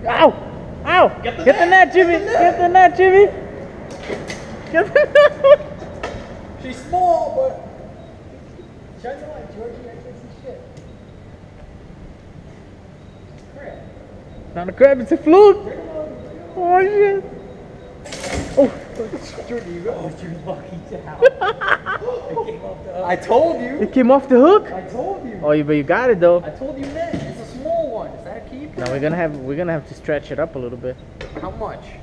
Ow! Ow! Get the net, Jimmy! Get the net, Jimmy! Get the net! She's small, but shine the light, Georgie. I can't see shit. It's a crab. Not a crab, it's a fluke! Oh shit! Oh! Georgie, you're lucky to have it. Came off the hook. I told you. It came off the hook? I told you. Oh, but you got it though. I told you net. It's a small one. Is that a keeper? Now we're gonna have to stretch it up a little bit. How much?